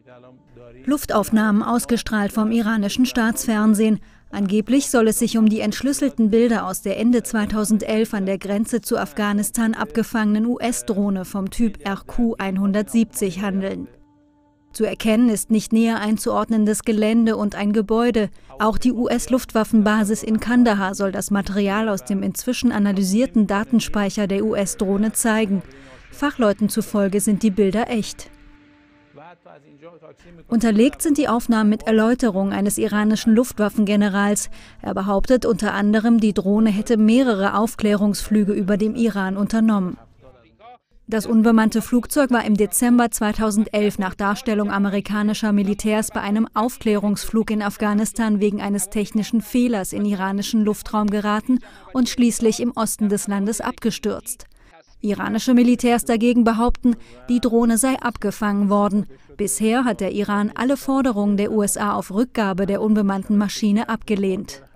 Luftaufnahmen ausgestrahlt vom iranischen Staatsfernsehen. Angeblich soll es sich um die entschlüsselten Bilder aus der Ende 2011 an der Grenze zu Afghanistan abgefangenen US-Drohne vom Typ RQ-170 handeln. Zu erkennen ist nicht näher einzuordnendes Gelände und ein Gebäude. Auch die US-Luftwaffenbasis in Kandahar soll das Material aus dem inzwischen analysierten Datenspeicher der US-Drohne zeigen. Fachleuten zufolge sind die Bilder echt. Unterlegt sind die Aufnahmen mit Erläuterungen eines iranischen Luftwaffengenerals. Er behauptet unter anderem, die Drohne hätte mehrere Aufklärungsflüge über dem Iran unternommen. Das unbemannte Flugzeug war im Dezember 2011 nach Darstellung amerikanischer Militärs bei einem Aufklärungsflug in Afghanistan wegen eines technischen Fehlers in iranischen Luftraum geraten und schließlich im Osten des Landes abgestürzt. Iranische Militärs dagegen behaupten, die Drohne sei abgefangen worden. Bisher hat der Iran alle Forderungen der USA auf Rückgabe der unbemannten Maschine abgelehnt.